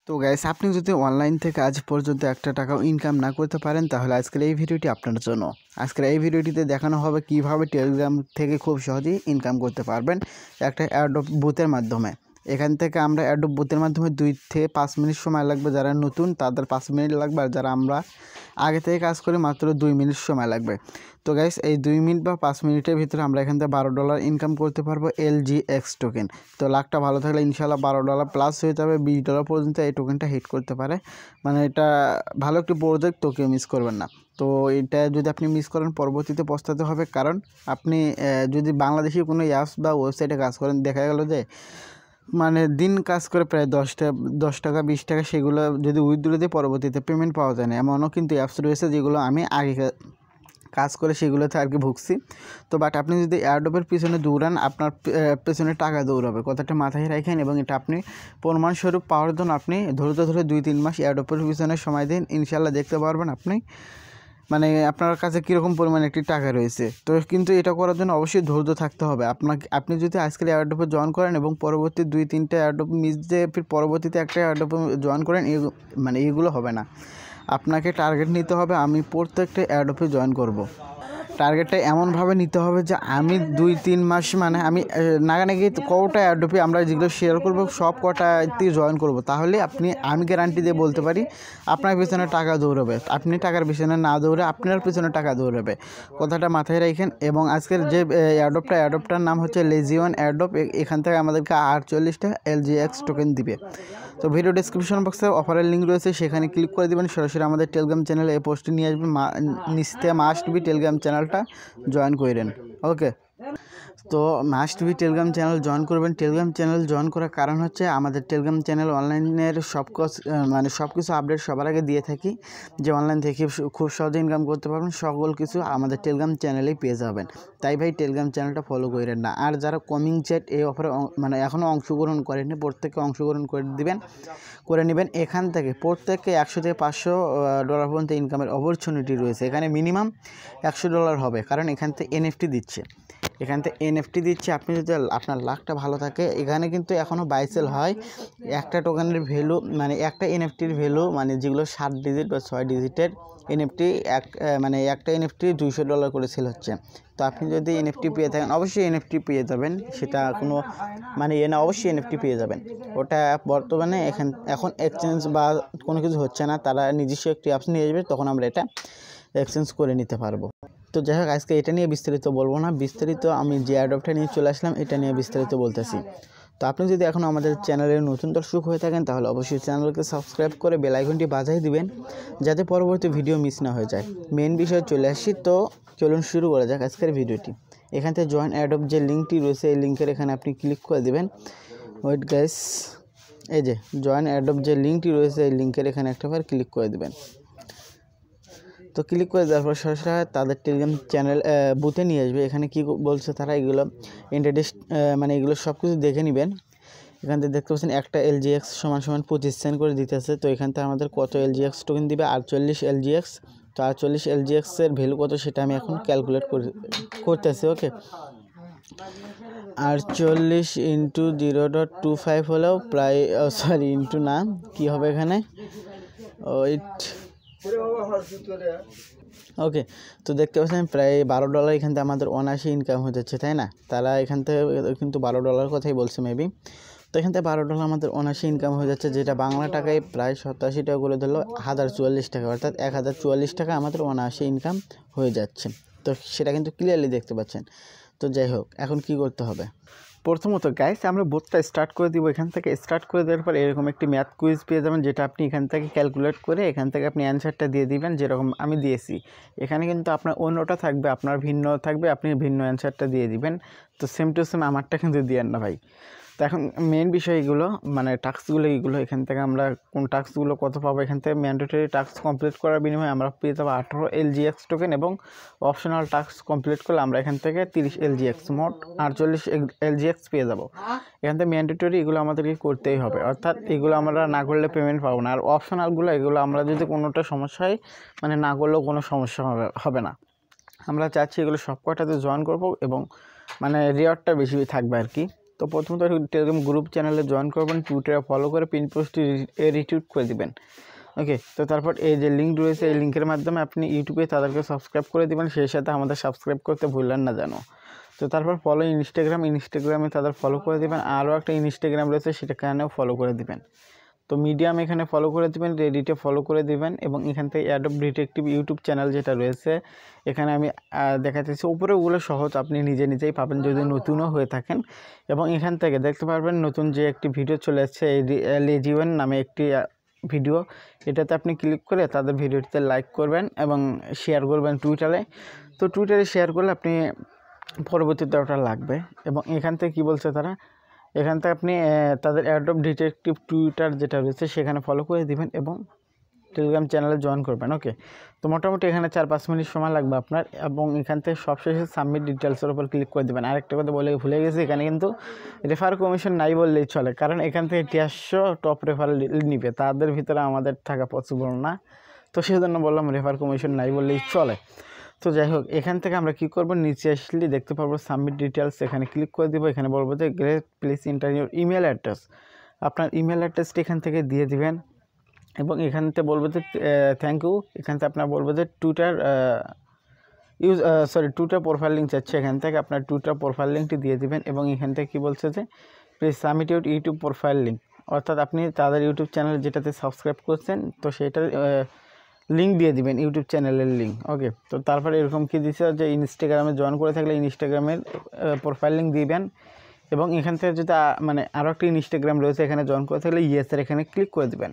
তো গাইস, আপনি যদি অনলাইন থেকে আজ পর্যন্ত একটা টাকাও ইনকাম না করতে পারেন, তাহলে আজকের এই ভিডিওটি আপনার জন্য। আজকের এই ভিডিওটিতে দেখানো হবে কিভাবে টেলিগ্রাম থেকে খুব সহজেই ইনকাম করতে পারবেন একটা অ্যাডোব বুথের মাধ্যমে। এখান থেকে আমরা অ্যাডোব বুথের মাধ্যমে 2 থেকে 5 মিনিট সময় লাগবে, যারা নতুন তাদের 5 মিনিট লাগবে, আর যারা আমরা আগে থেকে কাজ করি মাত্র 2 মিনিট সময় লাগবে। তো গাইস, এই 2 মিনিট বা 5 মিনিটের ভিতরে আমরা এখান থেকে $12 ইনকাম করতে পারবো LGX টোকেন। তো লাখটা ভালো থাকলে ইনশাল্লাহ $12 প্লাস হয়ে যাবে, $20 পর্যন্ত এই টোকেনটা হিট করতে পারে। মানে এটা ভালো একটি প্রজেক্ট, তো কেউ মিস করবেন না। তো এটা যদি আপনি মিস করেন পরবর্তীতে পস্তাতে হবে, কারণ আপনি যদি বাংলাদেশি কোনো অ্যাপস বা ওয়েবসাইটে কাজ করেন, দেখা গেল যে মানে দিন কাজ করে প্রায় 10 টাকা 20 টাকা, সেগুলো যদি উইথড্র দিয়ে পরবর্তীতে পেমেন্ট পাওয়া যায় না, এমনও কিন্তু অ্যাপস রয়েছে যেগুলো আমি আগে কাজ করে সেগুলোতে আর কি ভুগছি। তো বাট আপনি যদি অ্যাডোবের পিছনে দৌড়ান, আপনার পেছনে টাকা দৌড়াবে, কথাটা মাথায় রাখেন। এবং এটা আপনি প্রমাণস্বরূপ পাওয়ার জন্য আপনি ধৈর্য ধরে 2-3 মাস অ্যাডোবের পিছনে সময় দিন, ইনশাল্লাহ দেখতে পারবেন আপনি মানে আপনার কাছে কীরকম পরিমাণে একটি টাকা রয়েছে। তো কিন্তু এটা করার জন্য অবশ্যই ধৈর্য থাকতে হবে আপনি যদি আজকের অ্যাডোবে জয়েন করেন এবং পরবর্তী 2-3টা অ্যাডোব মিস দিয়ে ফির পরবর্তীতে একটা অ্যাডোবে জয়েন করেন, মানে এইগুলো হবে না। আপনাকে টার্গেট নিতে হবে, আমি প্রত্যেকটা অ্যাডোবে জয়েন করব। টার্গেটটা এমনভাবে নিতে হবে যে আমি 2-3 মাস মানে আমি নাগানাগি কটা অ্যাডোবে আমরা যেগুলো শেয়ার করব সব কটাতে জয়েন করব, তাহলে আমি গ্যারান্টি দিয়ে বলতে পারি আপনার পিছনে টাকা দৌড়াবে। আপনি টাকার পিছনে না দৌড়ে আপনার পিছনে টাকা দৌড়াবে, কথাটা মাথায় রাখেন। এবং আজকের যে অ্যাডোবটার নাম হচ্ছে লেজিওন অ্যাডোব। এখান থেকে আমাদেরকে 48টা LGX টোকেন দিবে। তো ভিডিও ডিসক্রিপশন বক্সে অফারের লিঙ্ক রয়েছে, সেখানে ক্লিক করে দেবেন, সরাসরি আমাদের টেলিগ্রাম চ্যানেলে এই পোস্টটি নিয়ে আসবেন। নিচে মাস্ট বি টেলিগ্রাম চ্যানেলটা জয়েন করেন। ওকে, তো must be Telegram channel join করবেন। টেলিগ্রাম চ্যানেল জয়েন করার কারণ হচ্ছে আমাদের টেলিগ্রাম চ্যানেল অনলাইনের সব কিছু আপডেট সবার আগে দিয়ে থাকি, যে অনলাইন থেকে খুব সহজে ইনকাম করতে পারবেন, সকল কিছু আমাদের টেলিগ্রাম চ্যানেলেই পেয়ে যাবেন। তাই ভাই টেলিগ্রাম চ্যানেলটা ফলো করেন না। আর যারা কমিং চ্যাট এই অফারে মানে এখনও অংশগ্রহণ করেনি, প্রত্যেকে অংশগ্রহণ করে নেবেন। এখান থেকে প্রত্যেককে $100 থেকে $500 পর্যন্ত ইনকামের অপরচুনিটি রয়েছে। এখানে মিনিমাম $100 হবে, কারণ এখান থেকে NFT দিচ্ছে। আপনি যদি আপনার লাখটা ভালো থাকে, এখানে কিন্তু এখনও বাই সেল হয়। একটা টোকেনের ভ্যালু মানে একটা NFTর ভ্যালু মানে যেগুলো 7 ডিজিট বা 6 ডিজিটের NFT, মানে একটা NFT $200 করে সেল হচ্ছে। তো আপনি যদি NFT পেয়ে থাকেন, অবশ্যই NFT পেয়ে যাবেন, সেটা কোনো মানে না, অবশ্যই NFT পেয়ে যাবেন। ওটা বর্তমানে এখন এক্সচেঞ্জ বা কোনো কিছু হচ্ছে না, তারা নিজস্ব একটি অ্যাপস নিয়ে আসবে, তখন আমরা এটা এক্সচেঞ্জ করে নিতে পারবো। তো যাই হোক, আজকে এটা নিয়ে বিস্তারিত বলবো না, বিস্তারিত আমি যে অ্যাডোবটা নিয়ে চলে আসলাম এটা নিয়ে বিস্তারিত বলতেছি। তো আপনি যদি এখন আমাদের চ্যানেলের নতুন দর্শক হয়ে থাকেন, তাহলে অবশ্যই চ্যানেলকে সাবস্ক্রাইব করে বেল আইকনটি বাজাই দিবেন, যাতে পরবর্তী ভিডিও মিস না হয়ে যায়। মেন বিষয়ে চলে আসি, তো চলুন শুরু করা যাক আজকের ভিডিওটি। এখান থেকে জয়েন অ্যাডোব যে লিঙ্কটি রয়েছে, এই লিঙ্কের এখানে আপনি ক্লিক করে দেবেন। ওয়েট গাইস, এই যে জয়েন অ্যাডোব যে লিঙ্কটি রয়েছে, এই লিঙ্কের এখানে একটাবার ক্লিক করে দেবেন। তো ক্লিক করে দেওয়ার পর সরাসরি তাদের টেলিগ্রাম চ্যানেল বুথে নিয়ে আসবে। এখানে কি বলছে তারা, এগুলো ইন্টারেস্ট মানে এগুলো সব কিছু দেখে নেবেন। এখান থেকে দেখতে পাচ্ছেন একটা LGX = 25 সেন্ট করে দিতেছে। তো এখান থেকে আমাদের কত LGX টোকেন দিবে, 48 LGX। তো 48 LGX এর ভ্যালু কত সেটা আমি এখন ক্যালকুলেট করতেছি। ওকে, 48 × 0.25 হলেও প্রায় ইন্টু না, কি হবে এখানে, ওকে। তো দেখতে পাচ্ছেন প্রায় $12 এখান থেকে আমাদের অনায়াসে ইনকাম হয়ে যাচ্ছে, তাই না? তারা এখান থেকে কিন্তু $12 কথাই বলছে মেবি। তো এখান থেকে $12 আমাদের অনায়াসে ইনকাম হয়ে যাচ্ছে, যেটা বাংলা টাকায় প্রায় 87 টাকা করে ধরলো 1044 টাকা, অর্থাৎ 1044 টাকা আমাদের অনায়াসে ইনকাম হয়ে যাচ্ছে। তো সেটা কিন্তু ক্লিয়ারলি দেখতে পাচ্ছেন। তো যাই হোক, এখন কি করতে হবে? প্রথমত গাইস, আমরা বোথটা স্টার্ট করে দিব। এখান থেকে স্টার্ট করে দেওয়ার পর এরকম একটি ম্যাথ কুইজ পেয়ে যাবেন, যেটা আপনি এখান থেকে ক্যালকুলেট করে এখান থেকে আপনি অ্যান্সারটা দিয়ে দিবেন, যেরকম আমি দিয়েছি। এখানে কিন্তু আপনার অন্যটা থাকবে, আপনার ভিন্ন থাকবে, আপনি ভিন্ন অ্যান্সারটা দিয়ে দিবেন। তো সেম টু সেম আমারটা কিন্তু দিয়েন না ভাই। তো এখন মেন বিষয় এগুলো, মানে টাস্কগুলো এইগুলো, এখান থেকে আমরা কোন টাস্কগুলো কত পাবো, এখান থেকে ম্যান্ডেটরি টাস্ক কমপ্লিট করার বিনিময়ে আমরা পেয়ে যাবো 18 LGX টোকেন, এবং অপশনাল টাস্ক কমপ্লিট করলে আমরা এখান থেকে 30 LGX, মোট 48 LGX পেয়ে যাবো। এখান থেকে ম্যান্ডেটরি এগুলো আমাদেরকে করতেই হবে, অর্থাৎ এগুলো আমরা না করলে পেমেন্ট পাবো না। আর অপশনালগুলো এগুলো আমরা যদি কোনোটা সমস্যা হয়, মানে না করলেও কোনো সমস্যা হবে না। আমরা চাচ্ছি এগুলো সব কটাতে জয়েন করবো, এবং মানে রিওয়ার্ডটা বেশি থাকবে আর কি। তো প্রথমত টেলিগ্রাম গ্রুপ চ্যানেলে জয়েন করবেন, টুইটারে ফলো করে পিন পোস্টটি রিটুইট করে দিবেন। ওকে, তো তারপর এই যে লিঙ্ক রয়েছে এই লিঙ্কের মাধ্যমে আপনি ইউটিউবে তাদেরকে সাবস্ক্রাইব করে দিবেন, সেই সাথে আমাদের সাবস্ক্রাইব করতে ভুললেন না যেন। তো তারপর ফলো ইনস্টাগ্রামে তাদের ফলো করে দিবেন, আরও একটা ইনস্টাগ্রাম রয়েছে সেটাখানেও ফলো করে দিবেন। তো মিডিয়াম এখানে ফলো করে দিবেন, রেডিটে ফলো করে দিবেন, এবং এখান থেকে অ্যাডোব ডিটেকটিভ ইউটিউব চ্যানেল যেটা রয়েছে এখানে আমি দেখাতেছি, উপরে ওগুলো সহজ আপনি নিজেই পাবেন যদি নতুনও হয়ে থাকেন। এবং এখান থেকে দেখতে পারবেন নতুন যে একটি ভিডিও চলে আসছে লেজিওয়েন নামে একটি ভিডিও, এটাতে আপনি ক্লিক করে তাদের ভিডিওটিতে লাইক করবেন এবং শেয়ার করবেন টুইটারে। তো টুইটারে শেয়ার করলে আপনি পরবর্তীতে ওটা লাগবে। এবং এখান থেকে কী বলছে তারা, এখান থেকে আপনি তাদের অ্যাডোব ডিটেকটিভ টুইটার যেটা রয়েছে সেখানে ফলো করে দিবেন এবং টেলিগ্রাম চ্যানেলে জয়েন করবেন। ওকে, তো মোটামুটি এখানে 4-5 মিনিট সময় লাগবে আপনার। এবং এখান থেকে সবশেষে সাবমিট ডিটেলসের উপর ক্লিক করে দেবেন। আরেকটা কথা বলে ভুলে গেছি, এখানে কিন্তু রেফার কমিশন নাই বললেই চলে, কারণ এখান থেকে 150 টপ রেফারেল নিবে, তাদের ভিতরে আমাদের থাকা পসিবল না। তো সেজন্য বললাম রেফার কমিশন নাই বললেই চলে। তো যাই হোক, এখান থেকে আমরা কী করবো, নিচে আসলে দেখতে পারবো সাবমিট ডিটেলস, এখানে ক্লিক করে দেবো। এখানে বলবো যে great please enter your email address, আপনার ইমেল অ্যাড্রেসটি এখান থেকে দিয়ে দিবেন। এবং এখান থেকে বলবো যে থ্যাংক ইউ, এখান থেকে আপনার বলবো যে টুইটার প্রোফাইল লিঙ্ক চাচ্ছে, এখান থেকে আপনার টুইটার প্রোফাইল লিঙ্কটি দিয়ে দিবেন। এবং এখান থেকে কী বলছে যে please submit your YouTube profile link, অর্থাৎ আপনি তাদের ইউটিউব চ্যানেল যেটাতে সাবস্ক্রাইব করছেন তো সেটার লিঙ্ক দিয়ে দিবেন, ইউটিউব চ্যানেলের লিঙ্ক। ওকে, তো তারপরে এরকম কি দিচ্ছে যে ইনস্টাগ্রামে জয়েন করে থাকলে ইনস্টাগ্রামের প্রোফাইল লিঙ্ক দিবেন। এবং এখান থেকে যদি আরও একটা ইনস্টাগ্রাম রয়েছে এখানে জয়েন করে থাকলে ইয়েসের এখানে ক্লিক করে দেবেন।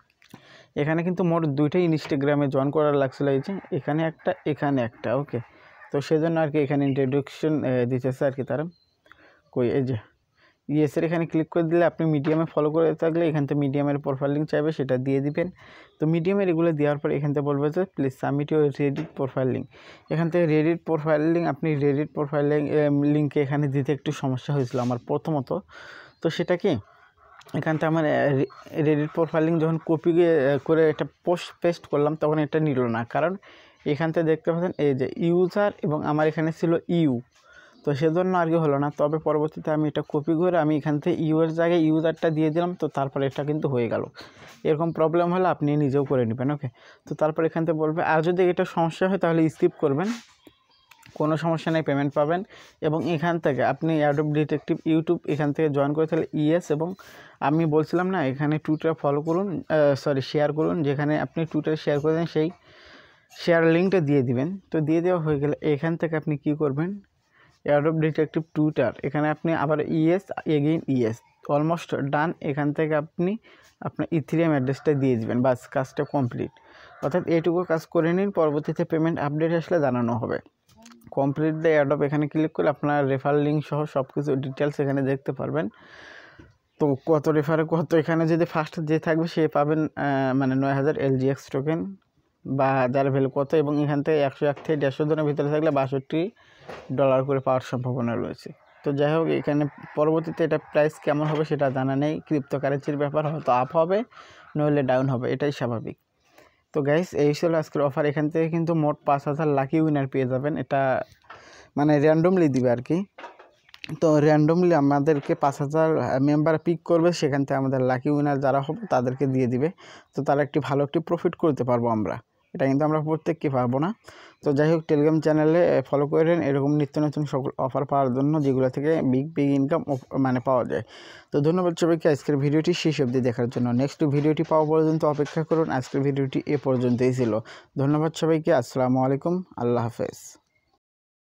এখানে কিন্তু মোট 2টাই ইনস্টাগ্রামে জয়েন করার লাগছিল, এই যে এখানে একটা। ওকে, তো সেজন্য আর কি এখানে ইন্ট্রোডাকশন দিতেছে আর কি তারা। এই যে ইয়েসের এখানে ক্লিক করে দিলে আপনি মিডিয়ামে ফলো করে থাকলে এখান থেকে মিডিয়ামের প্রোফাইল লিঙ্ক চাইবে, সেটা দিয়ে দিবেন। তো মিডিয়ামের এগুলো দেওয়ার পর এখান থেকে বলবে যে please submit your Reddit profile link. এখান থেকে রেডিট প্রোফাইল লিঙ্ক, আপনি রেডিট প্রোফাইল লিঙ্কে এখানে দিতে একটু সমস্যা হয়েছিল আমার প্রথমত। তো সেটা কি, এখান থেকে আমার রেডিট প্রোফাইল লিঙ্ক যখন কপি করে এটা পেস্ট করলাম তখন এটা নিল না, কারণ এখান থেকে দেখতে পাচ্ছেন এই যে ইউজার এবং আমার এখানে ছিল ইউ, তো সেজন্য আর কি হলো না। তবে পরবর্তীতে আমি এটা কপি করে আমি এখান থেকে ইউয়ের জায়গায় ইউজারটা দিয়ে দিলাম, তো তারপরে এটা কিন্তু হয়ে গেল। এরকম প্রবলেম হলে আপনি নিজেও করে নেবেন। ওকে, তো তারপর এখান থেকে বলবে, আর যদি এটা সমস্যা হয় তাহলে স্কিপ করবেন, কোনো সমস্যা নেই, পেমেন্ট পাবেন। এবং এখান থেকে আপনি অ্যাডোব ডিটেকটিভ ইউটিউব এখান থেকে জয়েন করে তাহলে ইয়েস, এবং আমি বলছিলাম না এখানে টুইটার ফলো করুন, শেয়ার করুন, যেখানে আপনি টুইটারে শেয়ার করে দেন সেই শেয়ার লিঙ্কটা দিয়ে দিবেন। তো দিয়ে দেওয়া হয়ে গেলে এখান থেকে আপনি কি করবেন, অ্যাডোব ডিটেকটিভ টুইটার এখানে আপনি আবার yes, again yes, almost done. এখান থেকে আপনি আপনার ইথিরিয়াম অ্যাড্রেসটা দিয়ে দিবেন, বাস কাজটা কমপ্লিট। অর্থাৎ এইটুকু কাজ করে নিন, পরবর্তীতে পেমেন্ট আপডেট আসলে জানানো হবে। কমপ্লিট দ্য অ্যাডোব এখানে ক্লিক করে আপনার রেফার লিঙ্ক সহ সব কিছু ডিটেলস এখানে দেখতে পারবেন। তো কত রেফারে কত, এখানে যদি ফার্স্ট যে থাকবে সে পাবেন মানে 9000 LGX টোকেন বা যার ভ্যালু কত, এবং এখান থেকে 101 থেকে 150 জনের ভিতরে থাকলে $62 করে পাওয়ার সম্ভাবনা রয়েছে। তো যাই হোক, এখানে পরবর্তীতে এটা প্রাইস কেমন হবে সেটা জানা নেই, ক্রিপ্টোকারেন্সির ব্যাপার, হয়তো আপ হবে নইলে ডাউন হবে, এটাই স্বাভাবিক। তো গাইস, এই ছিল আজকের অফার। এখান থেকে কিন্তু মোট 5000 লাকি উইনার পেয়ে যাবেন, এটা মানে র্যান্ডমলি দিবে আর কি। তো র্যান্ডমলি আমাদেরকে 5000 মেম্বার পিক করবে, সেখান থেকে আমাদের লাকি উইনার যারা হবে তাদেরকে দিয়ে দিবে। তো তারা ভালো একটি প্রফিট করতে পারবো আমরা, এটা কিন্তু আমরা প্রত্যেককে পারবো না। তো যাই হোক, টেলিগ্রাম চ্যানেলে ফলো করেন এরকম নিত্য নতুন সকল অফার পাওয়ার জন্য, যেগুলো থেকে বিগ ইনকাম মানে পাওয়া যায়। তো ধন্যবাদ সবাইকে আজকের ভিডিওটি শেষ অবধি দেখার জন্য। নেক্সট ভিডিওটি পাওয়া পর্যন্ত অপেক্ষা করুন। আজকের ভিডিওটি এ পর্যন্তই ছিল। ধন্যবাদ সবাইকে, আসসালামু আলাইকুম, আল্লাহ হাফেজ।